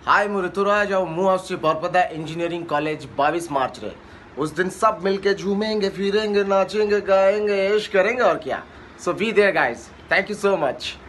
हाय मुरतुराज और मुँह आसुची बरपदा इंजीनियरिंग कॉलेज 22 मार्च रे। उस दिन सब मिलके झूमेंगे, फिरेंगे, नाचेंगे, गाएंगे, ऐश करेंगे और क्या। So be there guys, thank you so much.